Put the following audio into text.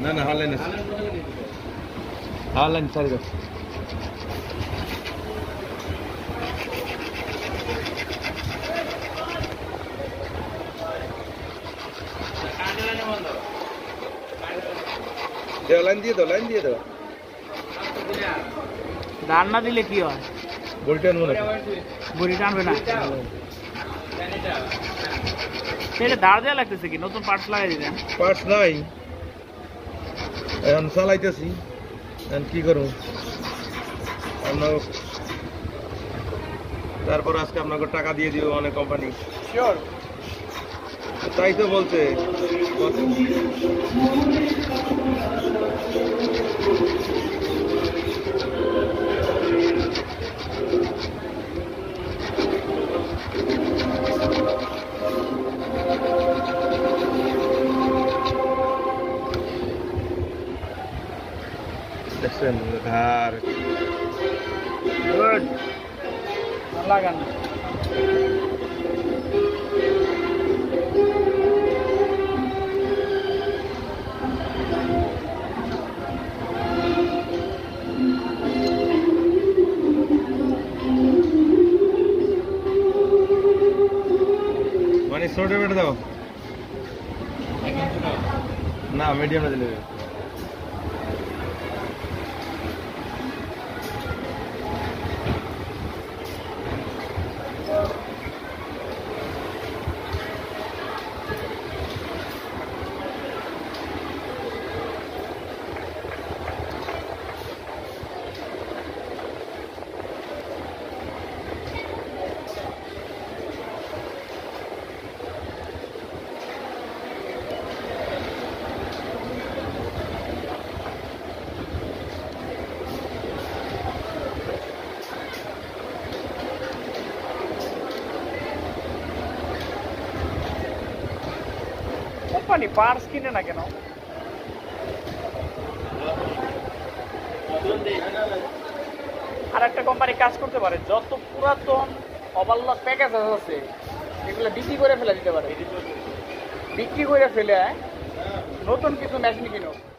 না না হলেন হলেন সারি দাও লাইন দিয়ে দাও ধান না দিলে কি হয়? বড়ি টানবো না, বড়ি টানবে না, সেটা ধার দেওয়া লাগতেছে কি? নতুন পার্টস লাগাই দিলেন? পার্টস নাই, এখন চালাইতেছি, এখন কি করবো। তারপর আজকে আপনাকে টাকা দিয়ে দিব অনেক কোম্পানি। শিওর? তাই তো বলছে। দেখছেন ধার গুড, লাগান। মানে ছোট বেটে দাও না, মিডিয়ামটা দিলে। কোম্পানি পার্টস কিনে না কেন? আর একটা কোম্পানি কাজ করতে পারে, যত পুরাতন ওভারলক প্যাকেজ আছে এগুলো বিক্রি করে ফেলে দিতে পারে, বিক্রি করে ফেলে নতুন কিছু মেশিন কিনো।